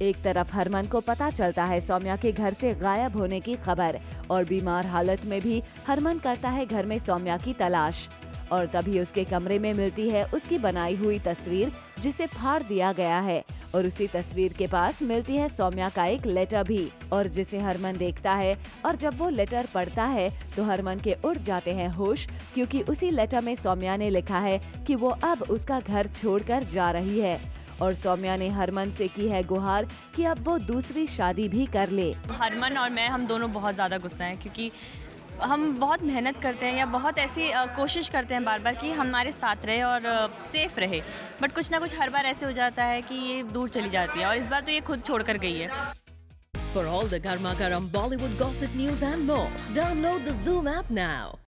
एक तरफ हरमन को पता चलता है सौम्या के घर से गायब होने की खबर और बीमार हालत में भी हरमन करता है घर में सौम्या की तलाश और तभी उसके कमरे में मिलती है उसकी बनाई हुई तस्वीर जिसे फाड़ दिया गया है और उसी तस्वीर के पास मिलती है सौम्या का एक लेटर भी और जिसे हरमन देखता है और जब वो लेटर पढ़ता है तो हरमन के उड़ जाते हैं होश क्योंकि उसी लेटर में सौम्या ने लिखा है कि वो अब उसका घर छोड़कर जा रही है और सौम्या ने हरमन से की है गुहार कि अब वो दूसरी शादी भी कर ले। हरमन और मैं हम दोनों बहुत ज़्यादा गुस्सा हैं क्योंकि हम बहुत मेहनत करते हैं या बहुत ऐसी कोशिश करते हैं बार बार कि हमारे साथ रहे और सेफ रहे, बट कुछ ना कुछ हर बार ऐसे हो जाता है कि ये दूर चली जाती है और इस बार तो ये खुद छोड़कर गई है। For all the Garma Garam Bollywood gossip news and more, download the Zoom app now.